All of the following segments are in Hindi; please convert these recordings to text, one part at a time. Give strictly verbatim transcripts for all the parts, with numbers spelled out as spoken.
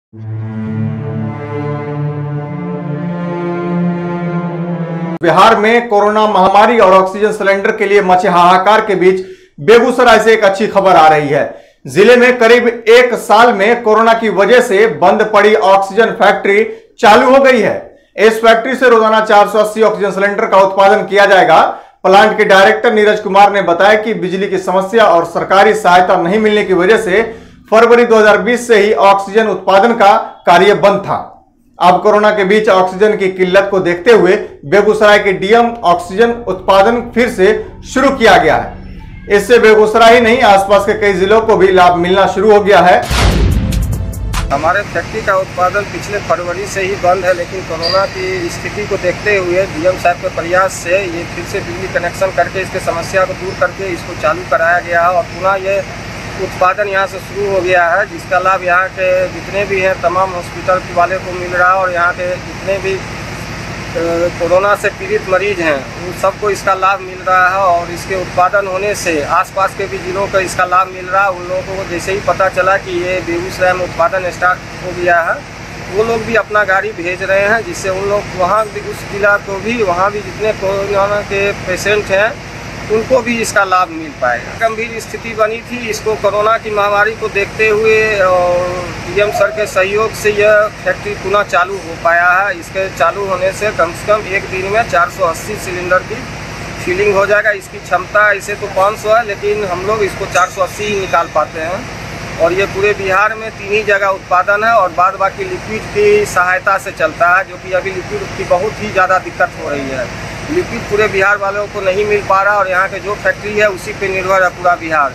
बिहार में कोरोना महामारी और ऑक्सीजन सिलेंडर के लिए मचे हाहाकार के बीच बेगूसराय से एक अच्छी खबर आ रही है। जिले में करीब एक साल में कोरोना की वजह से बंद पड़ी ऑक्सीजन फैक्ट्री चालू हो गई है। इस फैक्ट्री से रोजाना चार सौ अस्सी ऑक्सीजन सिलेंडर का उत्पादन किया जाएगा। प्लांट के डायरेक्टर नीरज कुमार ने बताया कि बिजली की समस्या और सरकारी सहायता नहीं मिलने की वजह से फरवरी दो हज़ार बीस से ही ऑक्सीजन उत्पादन का कार्य बंद था। अब कोरोना के बीच ऑक्सीजन की किल्लत को देखते हुए बेगूसराय के डीएम ऑक्सीजन उत्पादन फिर से शुरू किया गया है। इससे बेगूसराय ही नहीं आसपास के कई जिलों को भी लाभ मिलना शुरू हो गया है। हमारे फैक्ट्री का उत्पादन पिछले फरवरी से ही बंद है, लेकिन कोरोना की स्थिति को देखते हुए डीएम साहब के प्रयास से ये फिर से बिजली कनेक्शन करके इसके समस्या को दूर करके इसको चालू कराया गया है और पुनः ये उत्पादन यहाँ से शुरू हो गया है, जिसका लाभ यहाँ के जितने भी हैं तमाम हॉस्पिटल वाले को मिल रहा है और यहाँ के जितने भी कोरोना से पीड़ित मरीज हैं उन सबको इसका लाभ मिल रहा है। और इसके उत्पादन होने से आसपास के भी जिलों को इसका लाभ मिल रहा है। उन लोगों को जैसे ही पता चला कि ये बेगूसराय में उत्पादन स्टार्ट हो गया है, वो लोग भी अपना गाड़ी भेज रहे हैं, जिससे उन लोग वहाँ भी उस जिला को भी वहाँ भी जितने कोरोना के पेशेंट हैं उनको भी इसका लाभ मिल पाएगा। गंभीर स्थिति बनी थी, इसको कोरोना की महामारी को देखते हुए और डीएम सर के सहयोग से यह फैक्ट्री पुनः चालू हो पाया है। इसके चालू होने से कम से कम एक दिन में चार सौ अस्सी सिलेंडर की फिलिंग हो जाएगा। इसकी क्षमता ऐसे तो पाँच सौ है, लेकिन हम लोग इसको चार सौ अस्सी ही निकाल पाते हैं। और ये पूरे बिहार में तीन ही जगह उत्पादन है और बाद बाकी लिक्विड की सहायता से चलता है, जो कि अभी लिक्विड की बहुत ही ज़्यादा दिक्कत हो रही है। लिक्विड पूरे बिहार वालों को नहीं मिल पा रहा और यहाँ के जो फैक्ट्री है उसी पे निर्भर है पूरा बिहार।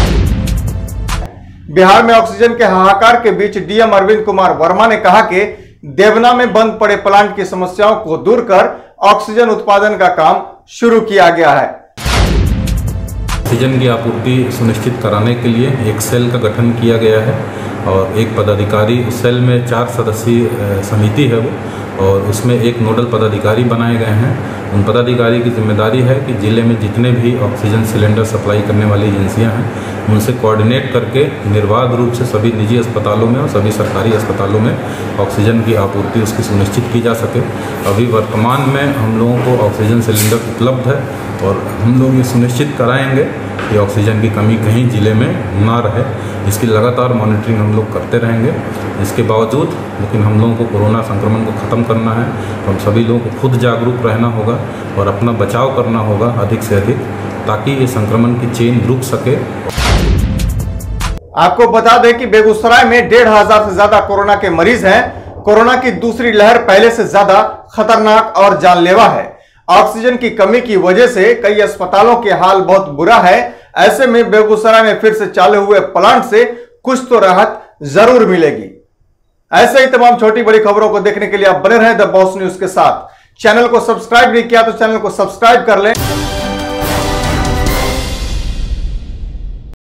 बिहार में ऑक्सीजन के हाहाकार के बीच डीएम अरविंद कुमार वर्मा ने कहा कि देवना में बंद पड़े प्लांट की समस्याओं को दूर कर ऑक्सीजन उत्पादन का काम शुरू किया गया है। ऑक्सीजन की आपूर्ति सुनिश्चित कराने के लिए एक सेल का गठन किया गया है और एक पदाधिकारी, उस सेल में चार सदस्यीय समिति है वो, और उसमें एक नोडल पदाधिकारी बनाए गए हैं। उन पदाधिकारी की जिम्मेदारी है कि ज़िले में जितने भी ऑक्सीजन सिलेंडर सप्लाई करने वाली एजेंसियां हैं उनसे कोऑर्डिनेट करके निर्बाध रूप से सभी निजी अस्पतालों में और सभी सरकारी अस्पतालों में ऑक्सीजन की आपूर्ति उसकी सुनिश्चित की जा सके। अभी वर्तमान में हम लोगों को ऑक्सीजन सिलेंडर उपलब्ध है और हम लोग ये सुनिश्चित कराएंगे कि ऑक्सीजन की कमी कहीं ज़िले में ना रहे। इसकी लगातार मॉनिटरिंग हम लोग करते रहेंगे। इसके बावजूद लेकिन हम लोगों को कोरोना संक्रमण को ख़त्म करना है, हम सभी लोगों को खुद जागरूक रहना होगा और अपना बचाव करना होगा अधिक से अधिक, ताकि ये संक्रमण की चेन रुक सके। आपको बता दें कि बेगूसराय में डेढ़ हजार से ज्यादा कोरोना के मरीज हैं। कोरोना की दूसरी लहर पहले से ज्यादा खतरनाक और जानलेवा है। ऑक्सीजन की कमी की वजह से कई अस्पतालों के हाल बहुत बुरा है। ऐसे में बेगूसराय में फिर से चालू हुए प्लांट से कुछ तो राहत जरूर मिलेगी। ऐसे ही तमाम छोटी बड़ी खबरों को देखने के लिए आप बने रहें द बॉस न्यूज के साथ। चैनल को सब्सक्राइब नहीं किया तो चैनल को सब्सक्राइब कर लें।